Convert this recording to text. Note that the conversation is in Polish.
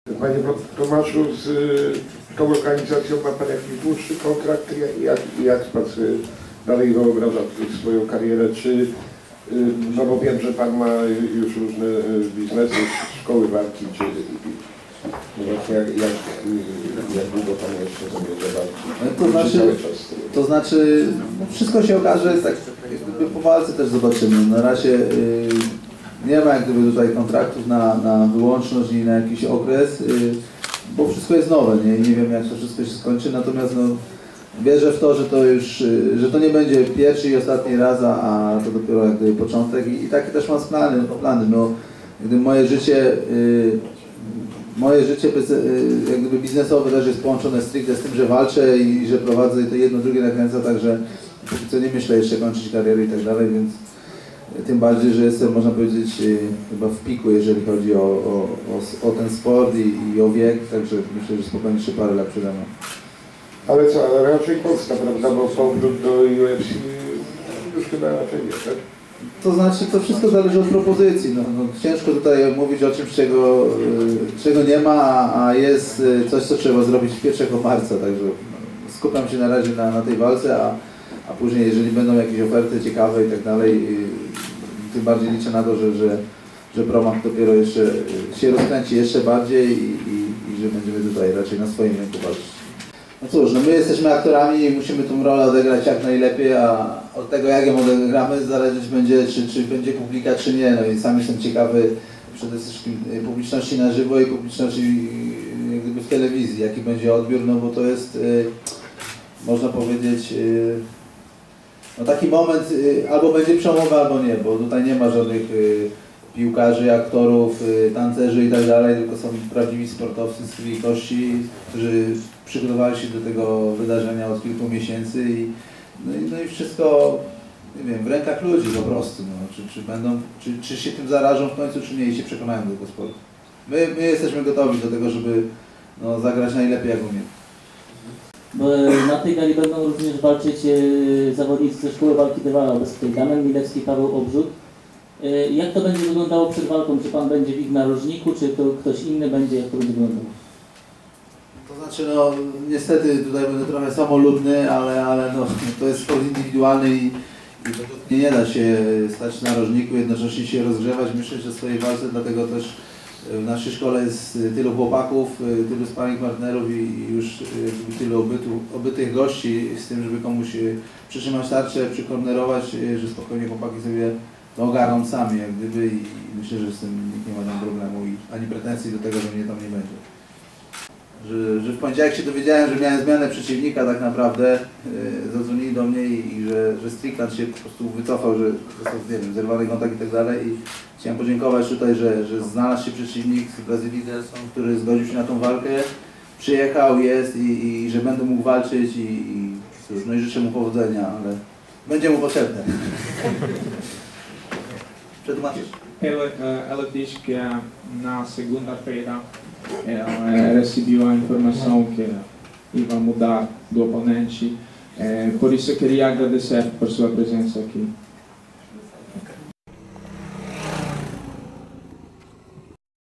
Panie Tomaszu, z tą organizacją ma Pan jakiś dłuższy kontrakt? Jak Pan sobie dalej wyobraża swoją karierę? Czy, no bo wiem, że Pan ma już różne biznesy, szkoły walki, czy właśnie jak długo Pan jeszcze zamierza walczyć? To znaczy, wszystko się okaże, tak jakby po walce też zobaczymy. Na razie nie ma jak gdyby tutaj kontraktów na wyłączność i na jakiś okres, bo wszystko jest nowe, nie wiem jak to wszystko się skończy, natomiast no, wierzę w to, że to nie będzie pierwszy i ostatni raz, a to dopiero jak gdyby początek i takie też mam plany. No, gdyby moje życie jak gdyby biznesowe też jest połączone stricte z tym, że walczę i że prowadzę to jedno, drugie nakręca, także póki co nie myślę jeszcze kończyć kariery i tak dalej, więc tym bardziej, że jestem, można powiedzieć, chyba w piku, jeżeli chodzi o ten sport i o wiek, także myślę, że spokojnie jeszcze parę lat przede mną. Ale co, ale raczej Polska, prawda, bo powrót do UFC już chyba raczej nie, tak? To znaczy, to wszystko zależy od propozycji. No, ciężko tutaj mówić o czymś, czego nie ma, a jest coś, co trzeba zrobić 1 marca, także skupiam się na razie na tej walce, a później, jeżeli będą jakieś oferty ciekawe i tak dalej, tym bardziej liczę na to, że Promach dopiero jeszcze się rozkręci jeszcze bardziej i że będziemy tutaj raczej na swoim rynku walczyć. No cóż, no my jesteśmy aktorami i musimy tą rolę odegrać jak najlepiej, a od tego jak ją odegramy zależeć będzie, czy będzie publika, czy nie. No i sam jestem ciekawy przede wszystkim publiczności na żywo i publiczności jak gdyby w telewizji, jaki będzie odbiór, no bo to jest, można powiedzieć, no taki moment albo będzie przełomowy, albo nie, bo tutaj nie ma żadnych piłkarzy, aktorów, tancerzy i tak dalej, tylko są prawdziwi sportowcy z krwi i kości, którzy przygotowali się do tego wydarzenia od kilku miesięcy no i wszystko, nie wiem, w rękach ludzi po prostu, no, czy się tym zarażą w końcu, czy nie i się przekonają do tego sportu. My jesteśmy gotowi do tego, żeby no, zagrać najlepiej jak umiemy. Bo na tej gali będą również walczyć zawodnicy ze Szkoły Walki Dywala, obecnie Damian Milewski, Paweł Obrzut. Jak to będzie wyglądało przed walką? Czy Pan będzie w ich narożniku, czy to ktoś inny będzie? Jak to będzie wyglądało? To znaczy, no niestety tutaj będę trochę samolubny, ale no, to jest sport indywidualny i nie da się stać w narożniku, jednocześnie się rozgrzewać, myśleć o swojej walce, dlatego też w naszej szkole jest tylu chłopaków, tylu sparring partnerów i już tylu obytych gości z tym, żeby komuś przytrzymać tarczę, przykornerować, że spokojnie chłopaki sobie to ogarną sami jak gdyby i myślę, że z tym nikt nie ma tam problemu i ani pretensji do tego, że mnie tam nie będzie. Że w poniedziałek się dowiedziałem, że miałem zmianę przeciwnika tak naprawdę, zadzwonili do mnie i że Strickland się po prostu wycofał, że został, nie wiem, zerwany kontakt i tak dalej i chciałem podziękować tutaj, że znalazł się przeciwnik z Brazylii, który zgodził się na tą walkę, przyjechał, jest i że będę mógł walczyć i cóż, no i życzę mu powodzenia, ale będzie mu potrzebne. Przetłumaczysz? Ela diz que na segunda-feira ela recebeu a informação que iba mudar do oponente. Por isso eu queria agradecer por sua presença aqui.